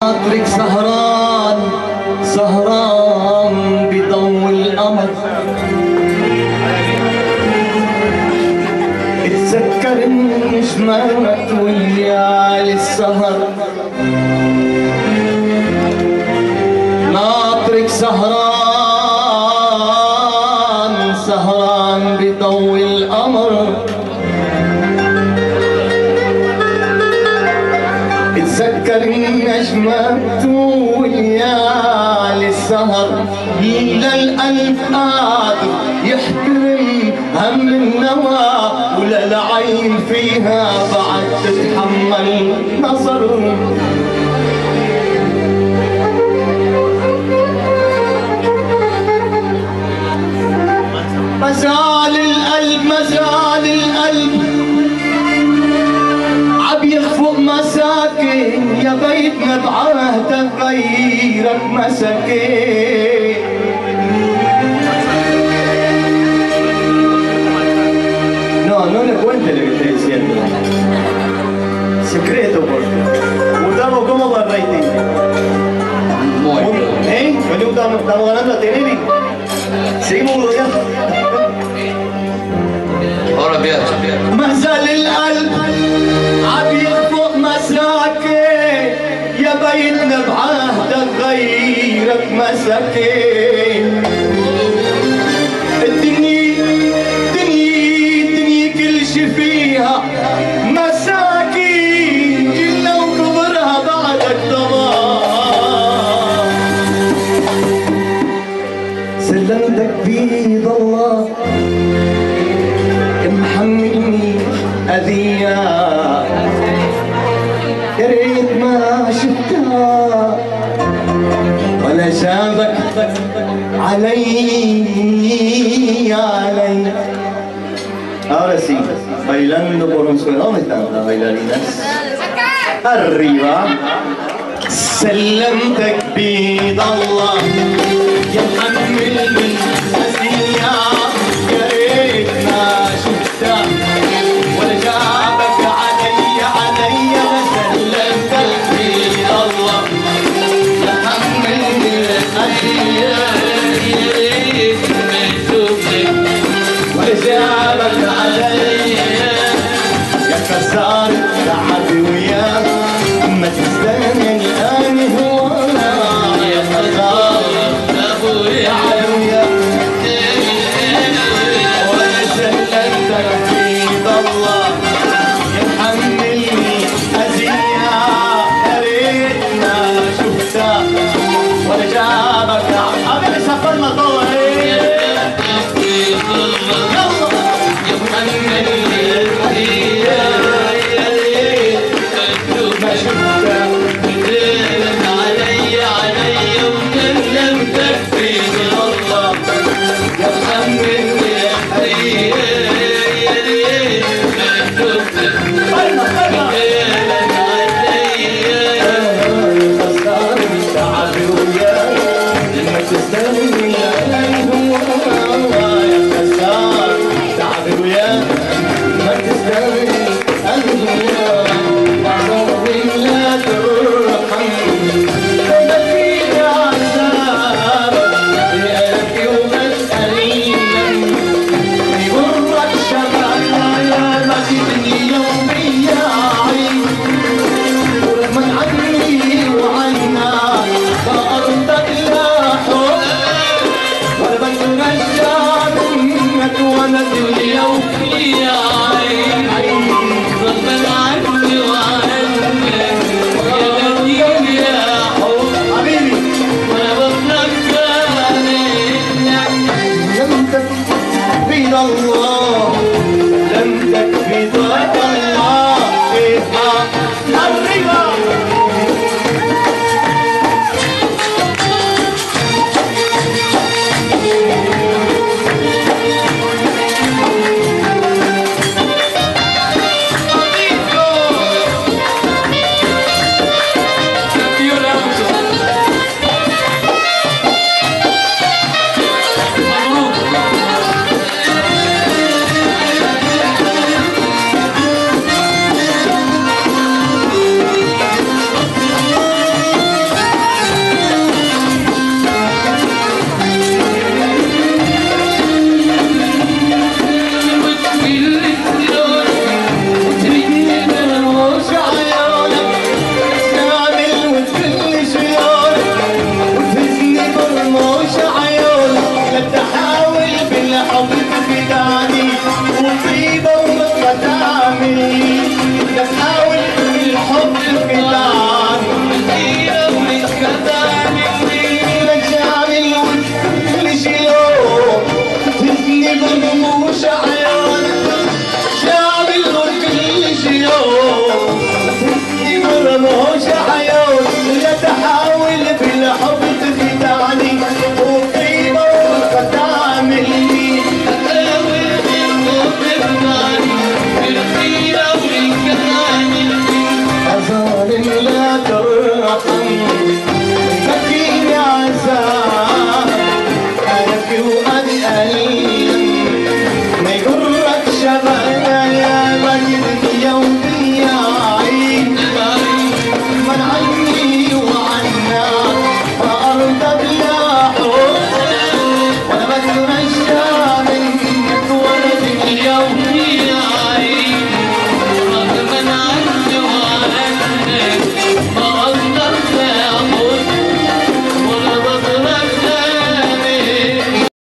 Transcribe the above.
ناطرك سهران سهران بضوء القمر، اتذكر النجمات وليالي السهر. ناطرك سهران سهران بضوء القمر، اتذكر النجمات وليالي السهر. للقلب قادر يحترم هم النوى، ولا العين فيها بعد تتحمل نظر. مازال القلب مازال القلب عم يخفق مساكن، يا بيتنا بعهدك غيرك مساكين. No, non le cuente lo que estoy diciendo. Secreto, porque ¿Gustavo cómo va el rating? Muy bien. ¿Eh? ¿Estamos ganando a Teneri? Seguimos bloqueando. Ahora piace. ما زال القلب عم يخفق مساكن، يا بيتنا بعهدك غيرك مساكين. الدنيا كل شي فيها مساكين، إلا وكبرها بعدك ضمان. سلمتك بيد الله محملني أذية، يا ريت ما شفتها ولا جابك علي علي. Ahora sí, bailando por un sueño. ¿Dónde están las bailarinas? Arriba. سلمتك بيد الله يا محملني أذية، يا ريت ما شفتها ولا جابك علي علي. سلمتك بيد الله يا محملني أذية، يا ريت ما شفتك ولا جابك علي. يا كسار تعبي وياك ما تستنى الآن هوانا، يا كسار أبوي علويا ولا سلمتك بيد الله يا محملني أذية، يا ريت ما شفتها ولا جابك. أبي سافرنا طول يا محملني أذية، يا ريت ما شفتها علي علي. وسلمتك بيد الله يا محملني أذية، يا ريت ما شفتها ولا جابك علي. خسارة تعبي وياك ما تستني علي هواك، يا خسارة تعبي وياك ما تستني chama